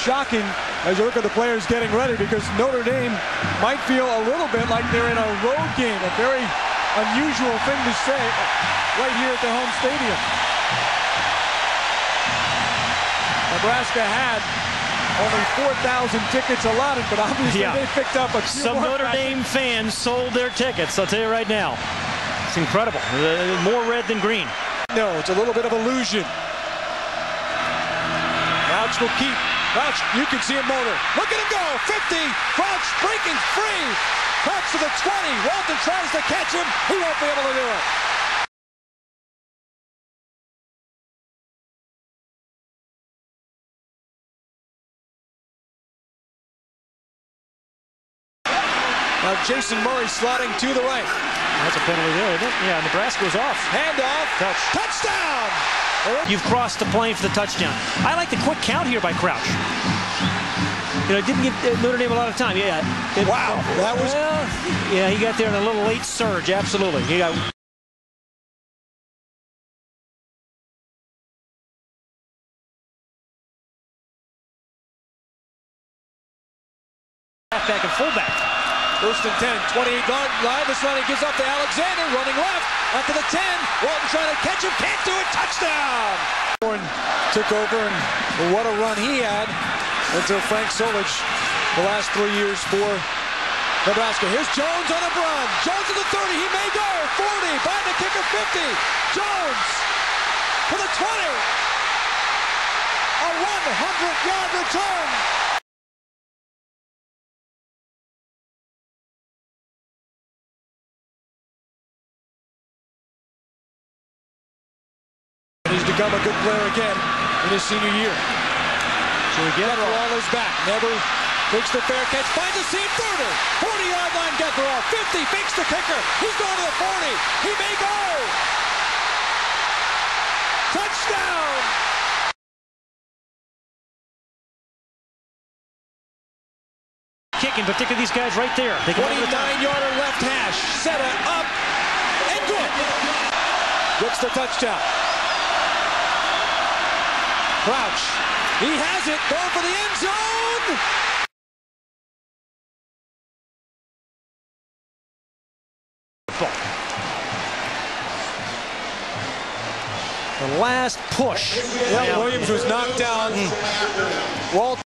shocking as you look at the players getting ready, because Notre Dame might feel a little bit like they're in a road game, a very unusual thing to say right here at the home stadium. Nebraska had only 4,000 tickets allotted, but obviously they picked up a few Some more. Notre Dame fans sold their tickets, I'll tell you right now. It's incredible. More red than green. No, it's a little bit of illusion. Crouch will keep. Crouch, you can see him motor. Look at him go. 50. Crouch breaking free. Crouch to the 20. Walton tries to catch him. He won't be able to do it. Now Jason Murray sliding to the right. That's a penalty there, isn't it? Yeah, Nebraska was off. Handoff. Touchdown. You've crossed the plane for the touchdown. I like the quick count here by Crouch. You know, it didn't give Notre Dame a lot of time. Yeah. Wow. That was. Yeah, he got there in a little late surge. Absolutely. He got. Halfback and fullback. First and 10, 28-yard line. This running gives up to Alexander, running left. After the 10, Walton trying to catch him, can't do it, touchdown! Took over, and what a run he had until Frank Solich the last 3 years for Nebraska. Here's Jones on a run. Jones to the 30, he may go. 40, by the kicker, 50. Jones to the 20. A 100-yard return. He's become a good player again in his senior year. So again, Never back. Never takes the fair catch, finds a seam, 30. 40-yard line, Getharov. 50, fakes the kicker. He's going to the 40. He may go. Touchdown. Kicking, particularly these guys right there. 29-yarder left hash. Set it up and good. Gets the touchdown. Crouch, he has it, going for the end zone. The last push. Yeah, Williams was knocked down. Walton